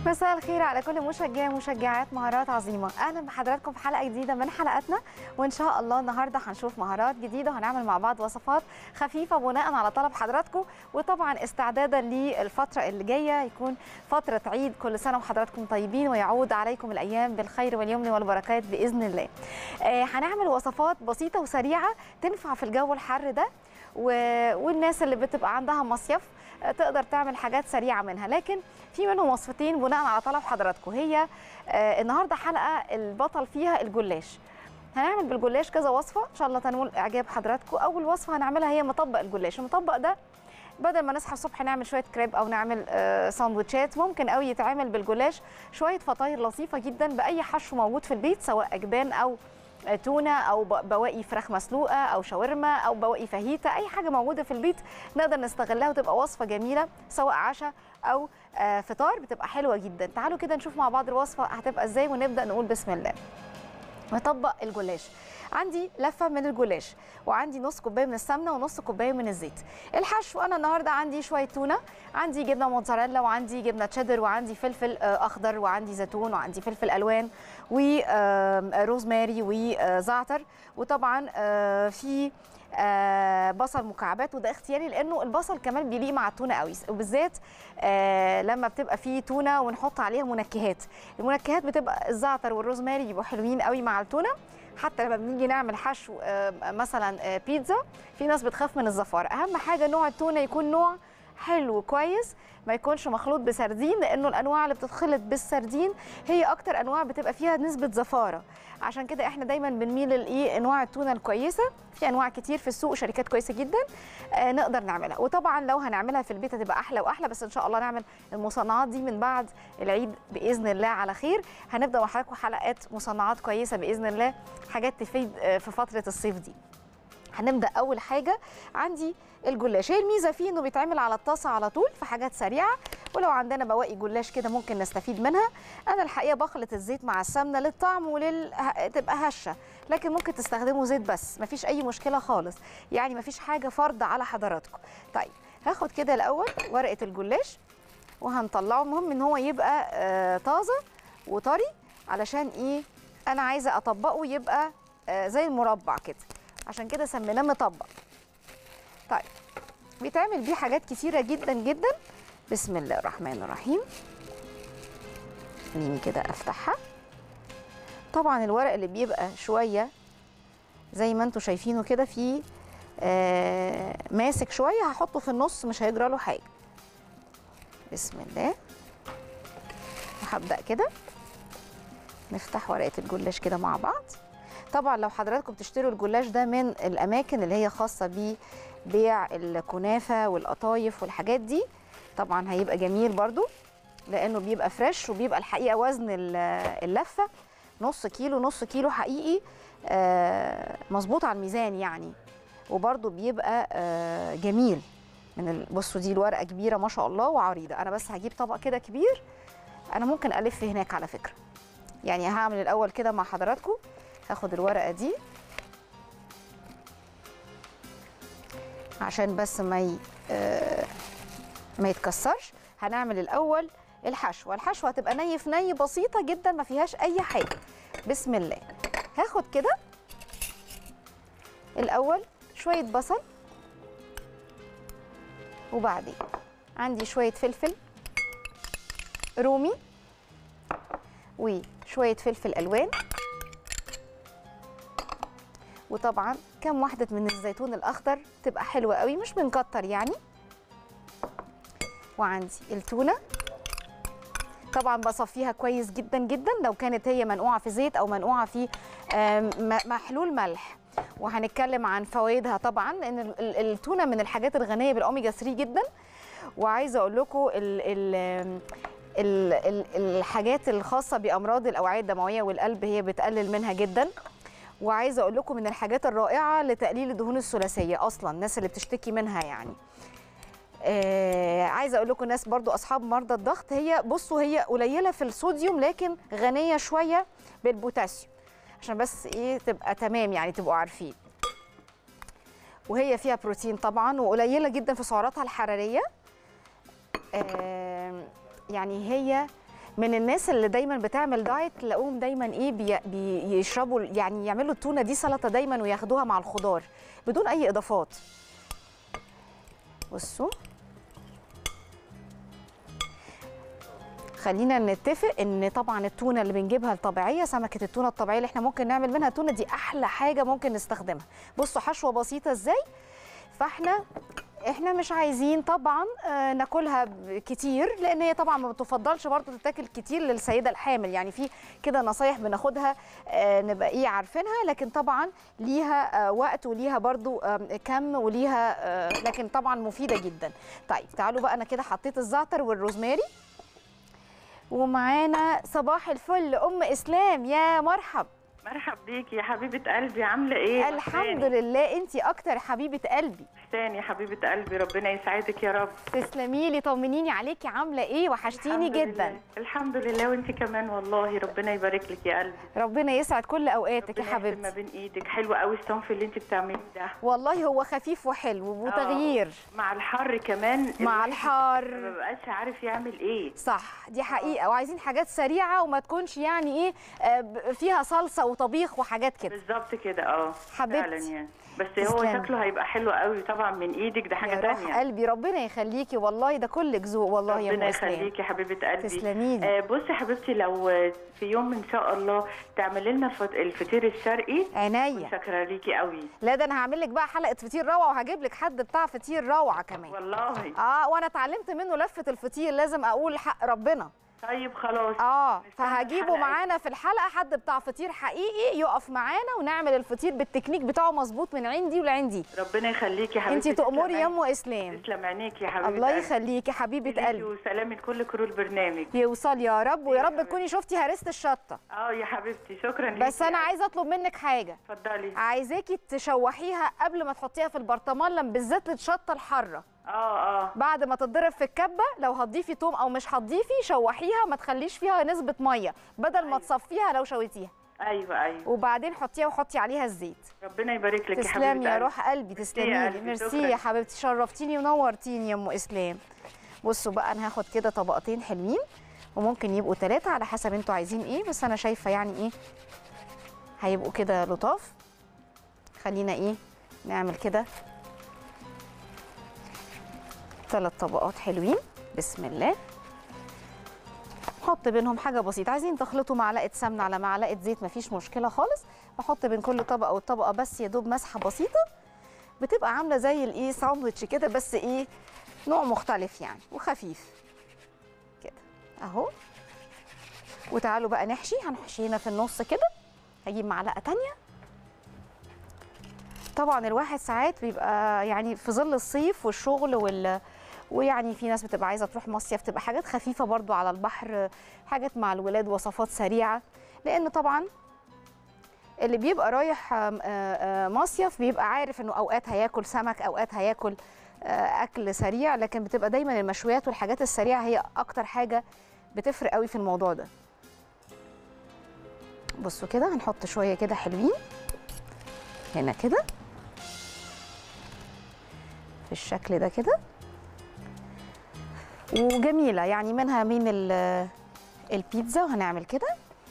مساء الخير على كل مشجع ومشجعات مهارات عظيمه. اهلا بحضراتكم في حلقه جديده من حلقاتنا، وان شاء الله النهارده هنشوف مهارات جديده وهنعمل مع بعض وصفات خفيفه بناء على طلب حضراتكم، وطبعا استعدادا للفتره اللي جايه يكون فتره عيد. كل سنه وحضراتكم طيبين ويعود عليكم الايام بالخير واليمن والبركات باذن الله. هنعمل وصفات بسيطه وسريعه تنفع في الجو الحر ده، والناس اللي بتبقى عندها مصيف تقدر تعمل حاجات سريعه منها، لكن في منهم وصفتين بناء على طلب حضراتكم. هي النهارده حلقه البطل فيها الجلاش. هنعمل بالجلاش كذا وصفه ان شاء الله تنول اعجاب حضراتكم. اول وصفه هنعملها هي مطبق الجلاش. المطبق ده بدل ما نصحى الصبح نعمل شويه كريب او نعمل ساندوتشات، ممكن قوي يتعمل بالجلاش شويه فطاير لطيفه جدا باي حشو موجود في البيت، سواء اجبان او تونه او بواقي فراخ مسلوقه او شاورما او بواقي فاهيتا، اي حاجه موجوده في البيت نقدر نستغلها وتبقى وصفه جميله سواء عشاء او فطار، بتبقى حلوه جدا. تعالوا كده نشوف مع بعض الوصفه هتبقى ازاي ونبدا نقول بسم الله. مطبق الجلاش. عندي لفه من الجلاش، وعندي نص كوبايه من السمنه ونص كوبايه من الزيت. الحشو انا النهارده عندي شويه تونه، عندي جبنه موتزاريلا، وعندي جبنه تشيدر، وعندي فلفل اخضر، وعندي زيتون، وعندي فلفل الوان، وروزماري وزعتر، وطبعا في بصل مكعبات، وده اختياري لانه البصل كمان بيليق مع التونه قوي، وبالذات لما بتبقى فيه تونه ونحط عليها منكهات. المنكهات بتبقى الزعتر والروزماري بيبقوا حلوين قوي مع التونه. حتى لما بنيجي نعمل حشو مثلا بيتزا، في ناس بتخاف من الزفاره. اهم حاجه نوع التونه يكون نوع حلو كويس، ما يكونش مخلوط بسردين، لانه الانواع اللي بتتخلط بالسردين هي اكتر انواع بتبقى فيها نسبه زفاره. عشان كده احنا دايما بنميل لايه، انواع التونه الكويسه. في انواع كتير في السوق، شركات كويسه جدا نقدر نعملها، وطبعا لو هنعملها في البيت هتبقى احلى واحلى، بس ان شاء الله نعمل المصنعات دي من بعد العيد باذن الله على خير. هنبدا مع حضراتكم حلقات مصنعات كويسه باذن الله، حاجات تفيد في فتره الصيف دي. هنبدا اول حاجه عندي الجلاش. هي الميزه فيه انه بيتعمل على الطاسه على طول في حاجات سريعه، ولو عندنا بواقي جلاش كده ممكن نستفيد منها. انا الحقيقه بخلط الزيت مع السمنه للطعم تبقى هشه، لكن ممكن تستخدموا زيت بس، مفيش اي مشكله خالص، يعني مفيش حاجه فرض على حضراتكم. طيب هاخد كده الاول ورقه الجلاش وهنطلعه. المهم ان هو يبقى طازه وطري، علشان ايه، انا عايزه اطبقه يبقى زي المربع كده، عشان كده سميناه مطبق. طيب بيتعمل بيه حاجات كتيره جدا جدا. بسم الله الرحمن الرحيم. خليني كده افتحها. طبعا الورق اللي بيبقى شويه زي ما انتم شايفينه كده فيه ماسك شويه، هحطه في النص مش هيجرى له حاجه. بسم الله. وهبدا كده نفتح ورقه الجلاش كده مع بعض. طبعا لو حضراتكم بتشتروا الجلاش ده من الاماكن اللي هي خاصه ببيع الكنافه والقطايف والحاجات دي، طبعا هيبقى جميل برضو، لانه بيبقى فريش، وبيبقى الحقيقه وزن اللفه نص كيلو، نص كيلو حقيقي مظبوط على الميزان يعني، وبرضو بيبقى جميل. بصوا دي الورقه كبيره ما شاء الله وعريضه. انا بس هجيب طبق كده كبير، انا ممكن الف هناك على فكره، يعني هعمل الاول كده مع حضراتكم. هاخد الورقه دي عشان بس ما يتكسرش. هنعمل الاول الحشوه. الحشوه هتبقى ني في ني بسيطه جدا، ما فيهاش اي حاجه. بسم الله. هاخد كده الاول شويه بصل، وبعدين عندي شويه فلفل رومي، وشويه فلفل الوان، وطبعا كم واحده من الزيتون الاخضر تبقى حلوه قوي، مش بنكتر يعني. وعندي التونه، طبعا بصفيها كويس جدا جدا لو كانت هي منقوعه في زيت او منقوعه في محلول ملح. وهنتكلم عن فوائدها طبعا، لان التونه من الحاجات الغنيه بالاوميجا 3 جدا. وعايزه اقول لكم الحاجات الخاصه بامراض الاوعيه الدمويه والقلب هي بتقلل منها جدا. وعايزه اقول لكم من الحاجات الرائعه لتقليل الدهون الثلاثيه اصلا، الناس اللي بتشتكي منها يعني. عايزه اقول لكم الناس برضو اصحاب مرضى الضغط، هي بصوا هي قليله في الصوديوم لكن غنيه شويه بالبوتاسيوم، عشان بس ايه تبقى تمام يعني، تبقوا عارفين. وهي فيها بروتين طبعا، وقليله جدا في سعراتها الحراريه. يعني هي من الناس اللي دايما بتعمل دايت تلاقوهم دايما ايه بيشربوا، يعني يعملوا التونه دي سلطه دايما وياخدوها مع الخضار بدون اي اضافات. بصوا، خلينا نتفق ان طبعا التونه اللي بنجيبها الطبيعيه، سمكه التونه الطبيعيه اللي احنا ممكن نعمل منها تونه، دي احلى حاجه ممكن نستخدمها. بصوا حشوه بسيطه ازاي. فاحنا مش عايزين طبعا ناكلها كتير، لان هي طبعا ما بتفضلش برضو تتاكل كتير للسيده الحامل، يعني في كده نصايح بناخدها نبقى ايه عارفينها، لكن طبعا ليها وقت وليها برضو كم وليها لكن طبعا مفيده جدا. طيب تعالوا بقى، انا كده حطيت الزعتر والروزماري، ومعانا صباح الفل ام اسلام. يا مرحب. مرحب بيكي يا حبيبه قلبي، عامله ايه؟ الحمد لله، انتي اكتر حبيبه قلبي. احسان يا حبيبه قلبي، ربنا يسعدك يا رب. تسلمي لي، طمنيني عليكي، عامله ايه؟ وحشتيني جدا. الحمد لله، وانت كمان والله، ربنا يبارك لك يا قلبي. ربنا يسعد كل اوقاتك يا حبيبتي. ما بين ايدك، حلو قوي الصنف اللي انت بتعمليه ده والله، هو خفيف وحلو وتغيير مع الحر كمان. مع الحر ما بقاش عارف يعمل ايه. صح، دي حقيقه. وعايزين حاجات سريعه وما تكونش يعني ايه فيها صلصه وطبيخ وحاجات كده. بالظبط كده حبيبتي فعلا يعني. بس هو شكله هيبقى حلو قوي طبعا من ايدك، ده حاجه ثانيه. يا روح قلبي، ربنا يخليكي والله، ده كلك ذوق والله يا ام اسلام. ربنا يخليكي يا حبيبه قلبي. تسلمي لي. بصي يا حبيبتي، لو في يوم ان شاء الله تعملي لنا الفطير الشرقي، عينيا. شاكره ليكي قوي. لا، ده انا هعمل لك بقى حلقه فطير روعه، وهجيب لك حد بتاع فطير روعه كمان والله. وانا اتعلمت منه لفه الفطير، لازم اقول حق ربنا. طيب خلاص. فهجيبه معانا في الحلقه، حد بتاع فطير حقيقي يقف معانا ونعمل الفطير بالتكنيك بتاعه مظبوط من عين دي ولعين دي. ربنا يخليكي يا حبيبتي. انت تأمري يا ام اسلام. تسلم عينيكي يا حبيبتي. الله يخليكي حبيبه قلبي. وسلام لكل كرو البرنامج. يوصل يا رب، ويا رب تكوني شفتي هرسه الشطه. يا حبيبتي، شكرا ليكي. بس انا عايزه اطلب منك حاجه. اتفضلي. عايزاكي تشوحيها قبل ما تحطيها في البرطمان، لما بالذات الشطه الحاره. بعد ما تتضرب في الكبه، لو هتضيفي توم او مش هتضيفي، شوحيها، ما تخليش فيها نسبه ميه بدل ما تصفيها لو شويتيها. ايوه. وبعدين حطيها وحطي عليها الزيت. ربنا يبارك لك يا حبيبتي. تسلمي يا روح قلبي، تسلمي لي. ميرسي يا حبيبتي، شرفتيني ونورتيني يا ام اسلام. بصوا بقى، انا هاخد كده طبقتين حلوين، وممكن يبقوا 3 على حسب انتوا عايزين ايه، بس انا شايفه يعني ايه هيبقوا كده لطاف. خلينا نعمل كده 3 طبقات حلوين. بسم الله. حط بينهم حاجه بسيطه، عايزين تخلطوا معلقه سمنه على معلقه زيت مفيش مشكله خالص. بحط بين كل طبقه والطبقه بس يا دوب مسحه بسيطه، بتبقى عامله زي ساندوتش كده، بس نوع مختلف يعني وخفيف كده اهو. وتعالوا بقى نحشي. هنحشي هنا في النص كده. هجيب معلقه تانية. طبعا الواحد ساعات بيبقى يعني في ظل الصيف والشغل ويعني في ناس بتبقى عايزه تروح مصيف، تبقى حاجات خفيفه برضو على البحر، حاجات مع الولاد، وصفات سريعه، لان طبعا اللي بيبقى رايح مصيف بيبقى عارف انه اوقات هياكل سمك، اوقات هياكل اكل سريع، لكن بتبقى دايما المشويات والحاجات السريعه هي اكتر حاجه بتفرق قوي في الموضوع ده. بصوا كده، هنحط شويه كده حلوين هنا كده في الشكل ده كده، وجميله يعني منها من البيتزا. وهنعمل كده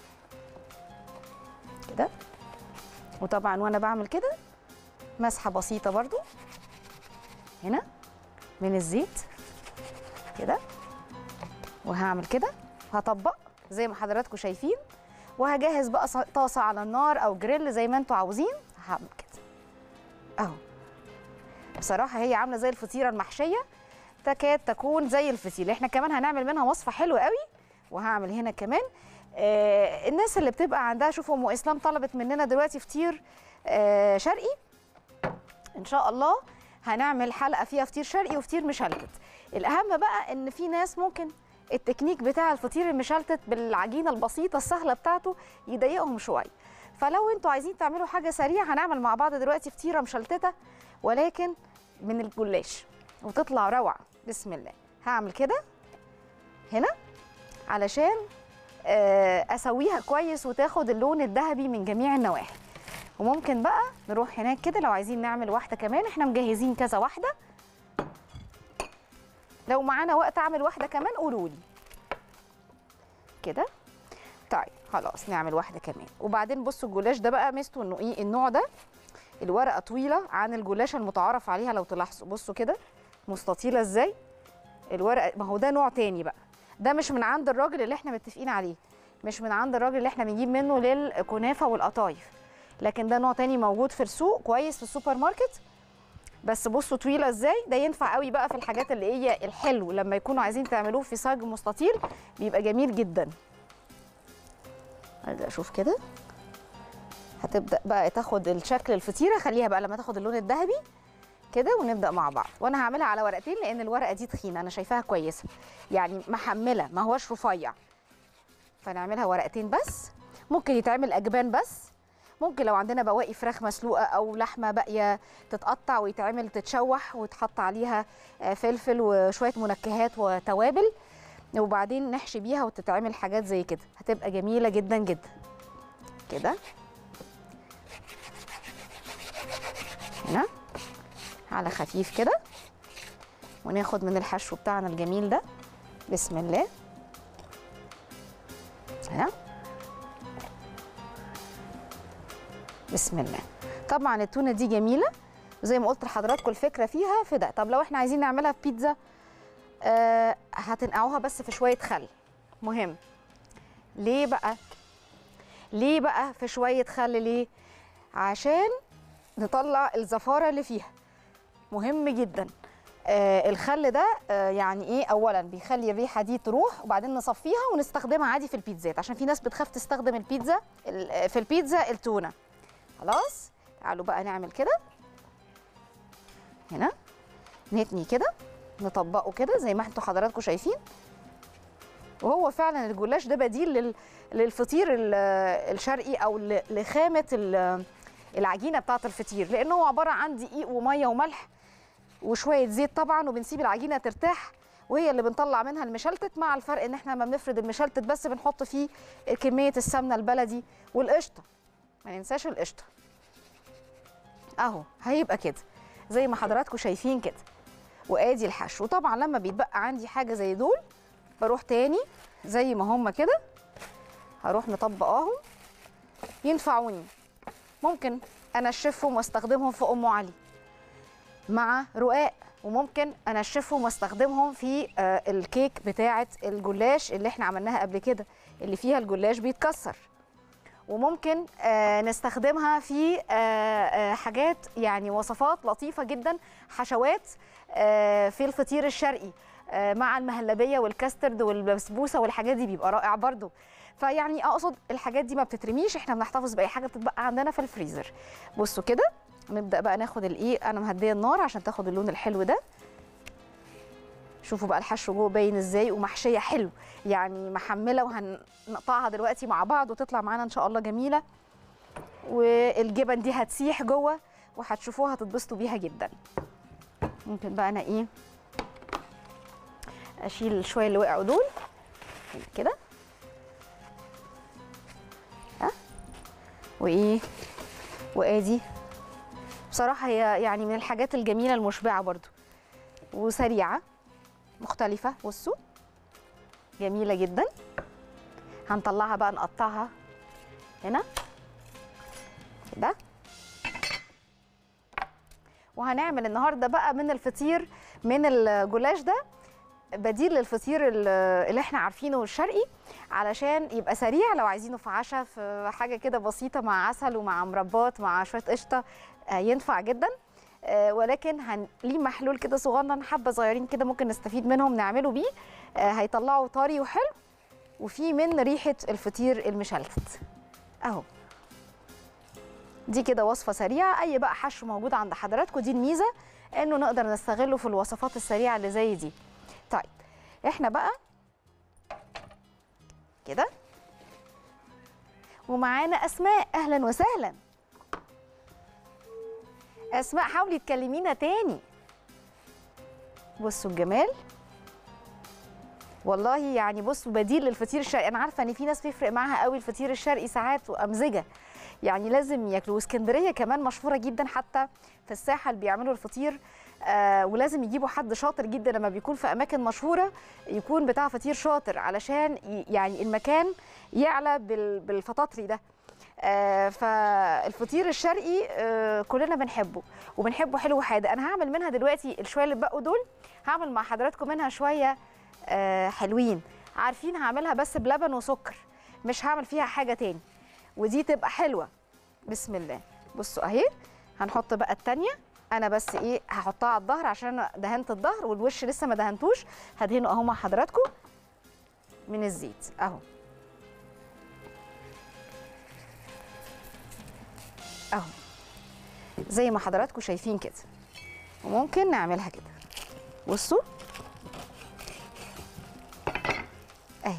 كده، وطبعا وانا بعمل كده مسحه بسيطه برضو هنا من الزيت كده، وهعمل كده. هطبق زي ما حضراتكم شايفين، وهجهز بقى طاسه على النار او جريل زي ما انتوا عاوزين. هعمل كده اهو. بصراحه هي عامله زي الفطيره المحشيه، تكاد تكون زي الفسيل. احنا كمان هنعمل منها وصفه حلوه قوي، وهعمل هنا كمان الناس اللي بتبقى عندها. شوفوا ام اسلام طلبت مننا دلوقتي فطير شرقي، ان شاء الله هنعمل حلقه فيها فطير شرقي وفطير مشلتت. الاهم بقى ان في ناس ممكن التكنيك بتاع الفطير المشلتت بالعجينه البسيطه السهله بتاعته يضايقهم شويه، فلو انتوا عايزين تعملوا حاجه سريعه هنعمل مع بعض دلوقتي فطيره مشلتته ولكن من الجلاش، وتطلع روعه. بسم الله. هعمل كده هنا علشان اسويها كويس وتاخد اللون الذهبي من جميع النواحي. وممكن بقى نروح هناك كده لو عايزين نعمل واحده كمان، احنا مجهزين كذا واحده. لو معانا وقت اعمل واحده كمان قولوا لي. كده. طيب خلاص نعمل واحده كمان. وبعدين بصوا الجلاش ده بقى ميزته انه ايه، النوع ده الورقه طويله عن الجلاشه المتعارف عليها. لو تلاحظوا بصوا كده مستطيله ازاي الورقه، ما هو ده نوع تاني بقى، ده مش من عند الراجل اللي احنا متفقين عليه، مش من عند الراجل اللي احنا بنجيب منه للكنافه والقطايف، لكن ده نوع تاني موجود في السوق كويس في السوبر ماركت. بس بصوا طويله ازاي، ده ينفع قوي بقى في الحاجات اللي هي الحلو، لما يكونوا عايزين تعملوه في صاج مستطيل بيبقى جميل جدا. ارجع اشوف كده، هتبدا بقى تاخد الشكل الفطيره، خليها بقى لما تاخد اللون الذهبي كده ونبدا مع بعض. وانا هعملها على ورقتين لان الورقه دي تخينه، انا شايفاها كويسه يعني محمله، ما هوش رفيع، فنعملها ورقتين بس. ممكن يتعمل اجبان بس، ممكن لو عندنا بواقي فراخ مسلوقه او لحمه باقيه تتقطع ويتعمل تتشوح وتحط عليها فلفل وشويه منكهات وتوابل، وبعدين نحشي بيها وتتعمل حاجات زي كده، هتبقى جميله جدا جدا. كده هنا على خفيف كده، وناخد من الحشو بتاعنا الجميل ده. بسم الله. هنا بسم الله. طبعا التونه دي جميله وزي ما قلت لحضراتكم الفكره فيها في ده. طب لو احنا عايزين نعملها في بيتزا، هتنقعوها بس في شويه خل. مهم ليه بقى؟ ليه بقى في شويه خل؟ ليه؟ عشان نطلع الزفاره اللي فيها، مهم جدا. الخل ده يعني ايه، اولا بيخلي الريحه دي تروح، وبعدين نصفيها ونستخدمها عادي في البيتزات، عشان في ناس بتخاف تستخدم البيتزا في البيتزا التونه. خلاص تعالوا بقى نعمل كده. هنا نتني كده، نطبقه كده زي ما انتوا حضراتكم شايفين. وهو فعلا الجلاش ده بديل للفطير الشرقي او لخامه العجينه بتاعه الفطير، لانه هو عباره عن دقيق وميه وملح وشويه زيت طبعا، وبنسيب العجينه ترتاح وهي اللي بنطلع منها المشلتت، مع الفرق ان احنا لما بنفرد المشلتت بس بنحط فيه كميه السمنه البلدي والقشطه، ما ننساش القشطه. اهو هيبقى كده زي ما حضراتكم شايفين كده. وادي الحشو. طبعا لما بيتبقى عندي حاجه زي دول بروح تاني زي ما هم كده، هروح مطبقاهم. ينفعوني، ممكن انشفهم واستخدمهم في ام علي مع رقاق، وممكن انشفهم واستخدمهم في الكيك بتاعه الجلاش اللي احنا عملناها قبل كده اللي فيها الجلاش بيتكسر، وممكن نستخدمها في حاجات يعني وصفات لطيفه جدا، حشوات في الفطير الشرقي مع المهلبيه والكاسترد والبسبوسه والحاجات دي بيبقى رائع برضو. فيعني اقصد الحاجات دي ما بتترميش، احنا بنحتفظ باي حاجه بتتبقى عندنا في الفريزر. بصوا كده نبدا بقى ناخد الايه، انا مهديه النار عشان تاخد اللون الحلو ده. شوفوا بقى الحشو جوه باين ازاي ومحشيه حلو، يعني محمله، وهنقطعها دلوقتي مع بعض وتطلع معانا ان شاء الله جميله. والجبن دي هتسيح جوه وهتشوفوها هتتبسطوا بيها جدا. ممكن بقى انا ايه اشيل شويه اللي وقعوا دول كده، ها، وايه، وادي بصراحه هي يعني من الحاجات الجميله المشبعه برضو وسريعه مختلفه. بصوا جميله جدا. هنطلعها بقى نقطعها هنا كده، وهنعمل النهارده بقى من الفطير، من الجلاش ده بديل للفطير اللي احنا عارفينه الشرقي، علشان يبقى سريع لو عايزينه في عشاء، في حاجه كده بسيطه مع عسل ومع مربات مع شويه قشطه، ينفع جدا. ولكن ليه محلول كده صغنن، حبه صغيرين كده ممكن نستفيد منهم نعمله بيه، هيطلعوا طري وحلو وفي من ريحه الفطير المشلتت. اهو دي كده وصفه سريعه، اي بقى حشو موجود عند حضراتكم، دي الميزه انه نقدر نستغله في الوصفات السريعه اللي زي دي. طيب احنا بقى كده ومعانا اسماء. اهلا وسهلا اسماء، حاولي تكلمينا تاني. بصوا الجمال والله، يعني بصوا بديل للفطير الشرقي. انا عارفه ان في ناس بيفرق معاها قوي الفطير الشرقي ساعات وامزجه، يعني لازم ياكلوا. واسكندريه كمان مشهوره جدا، حتى في الساحل بيعملوا الفطير ولازم يجيبوا حد شاطر جدا لما بيكون في اماكن مشهوره، يكون بتاع فطير شاطر علشان يعني المكان يعلى بالفطاطري ده. فالفطير الشرقي كلنا بنحبه وبنحبه حلو وحادق. انا هعمل منها دلوقتي الشويه اللي بقوا دول، هعمل مع حضراتكم منها شويه حلوين. عارفين هعملها بس بلبن وسكر، مش هعمل فيها حاجه تاني، ودي تبقى حلوه. بسم الله. بصوا اهي، هنحط بقى التانيه. انا بس ايه هحطها على الظهر عشان انا دهنت الظهر والوش لسه ما دهنتوش، هدهنه اهو مع حضراتكم من الزيت اهو. اهو زي ما حضراتكم شايفين كده، وممكن نعملها كده. بصوا اهي.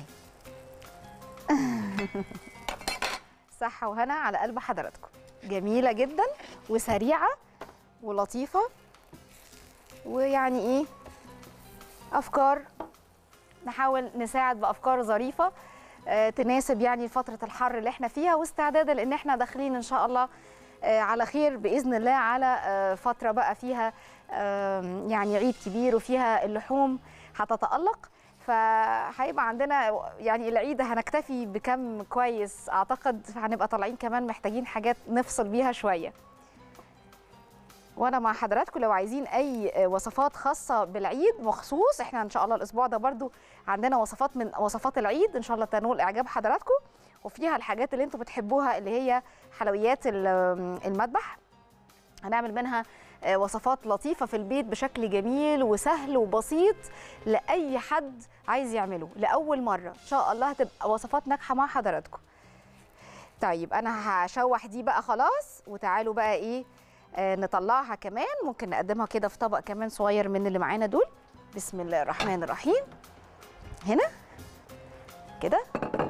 صحة وهنا على قلب حضراتكم. جميلة جدا وسريعة ولطيفة، ويعني ايه افكار، نحاول نساعد بافكار ظريفة تناسب يعني فترة الحر اللي احنا فيها، واستعدادا لان احنا داخلين ان شاء الله على خير باذن الله على فترة بقى فيها يعني عيد كبير وفيها اللحوم هتتألق. فهيبقى عندنا يعني العيد هنكتفي بكم كويس، اعتقد هنبقى طالعين كمان محتاجين حاجات نفصل بيها شويه. وانا مع حضراتكم لو عايزين اي وصفات خاصه بالعيد مخصوص، احنا ان شاء الله الاسبوع ده برضو عندنا وصفات من وصفات العيد ان شاء الله تنول اعجاب حضراتكم، وفيها الحاجات اللي انتم بتحبوها اللي هي حلويات المذبح. هنعمل منها وصفات لطيفة في البيت بشكل جميل وسهل وبسيط لأي حد عايز يعمله لأول مرة. إن شاء الله هتبقى وصفات ناجحة مع حضراتكم. طيب أنا هشوح دي بقى خلاص، وتعالوا بقى إيه نطلعها كمان. ممكن نقدمها كده في طبق كمان صغير من اللي معانا دول. بسم الله الرحمن الرحيم. هنا كده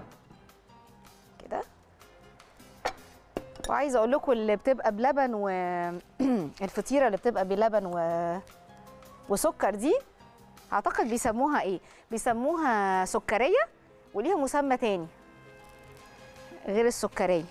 كده. وعايزه اقول لكم اللي بتبقى بلبن والفطيره اللي بتبقى بلبن وسكر دي اعتقد بيسموها ايه؟ بيسموها سكريه، وليها مسمى تاني غير السكريه.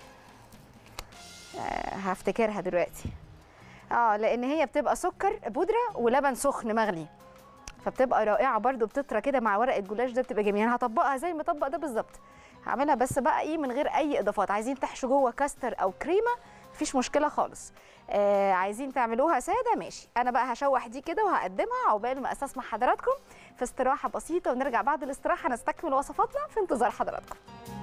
هفتكرها دلوقتي. لان هي بتبقى سكر بودره ولبن سخن مغلي، فبتبقى رائعه برده، بتطرى كده مع ورق الجلاش ده، بتبقى جميله. هطبقها زي ما طبق ده بالظبط، هعملها بس بقى ايه من غير اي اضافات. عايزين تحشوا جوه كاستر او كريمه مفيش مشكله خالص، عايزين تعملوها ساده ماشي. انا بقى هشوح دي كده وهقدمها عقبال ما استسمح حضراتكم في استراحه بسيطه، ونرجع بعد الاستراحه نستكمل وصفاتنا في انتظار حضراتكم.